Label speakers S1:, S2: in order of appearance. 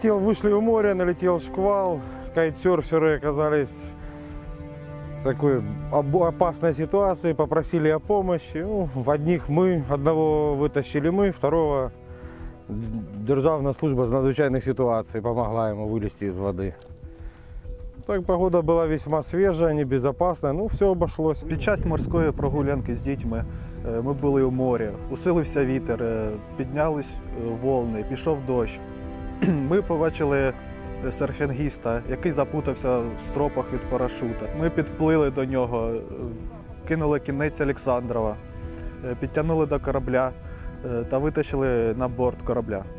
S1: Вышли в море, налетел шквал, кайтсерферы оказались в такой опасной ситуации, попросили о помощи. Ну, одного вытащили мы, второго Державная служба з надзвичайних ситуаций помогла ему вылезти из воды. Так, погода була весьма свіжа, небезпечна, ну все обошлось.
S2: Під час морської прогулянки з дітьми ми були у морі, усилився вітер, піднялись волни, пішов дощ. Ми побачили серфінгіста, який запутався в стропах від парашута. Ми підплили до нього, кинули кінець Олександрова, підтягнули до корабля та витащили на борт корабля.